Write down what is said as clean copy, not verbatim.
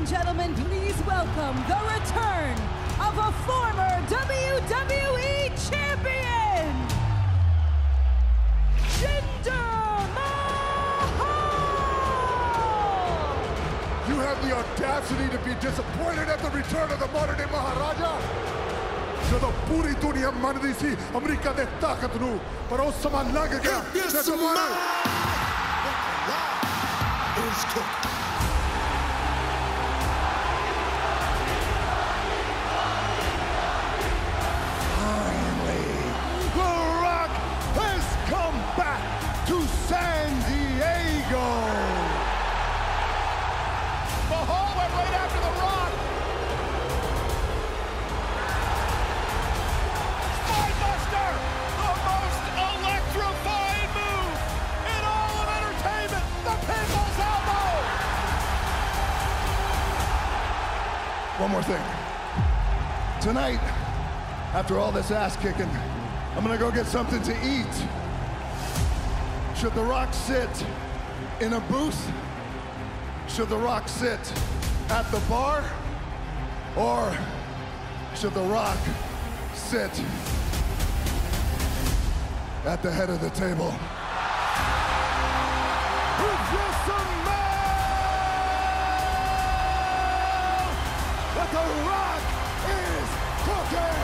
and gentlemen, please welcome the return of a former WWE Champion, Jinder Mahal! You have the audacity to be disappointed at the return of the modern-day Maharaja? ਜਦੋਂ ਪੂਰੀ ਦੁਨੀਆ ਮੰਨਦੀ ਸੀ America ਦੇ ਤਾਕਤ ਨੂੰ ਪਰ ਉਹ ਸਮਾਂ ਲੰਘ ਗਿਆ ਤੇ ਦੁਬਾਰਾ is cooked. Finally, The Rock has come back to San Diego. Mahal went right after The Rock. Spinebuster, the most electrifying move in all of entertainment. The People's Elbow. One more thing. Tonight, after all this ass kicking, I'm gonna go get something to eat. Should The Rock sit in a booth? Should The Rock sit at the bar? Or should The Rock sit at the head of the table? It's just a man! But The Rock is cooking!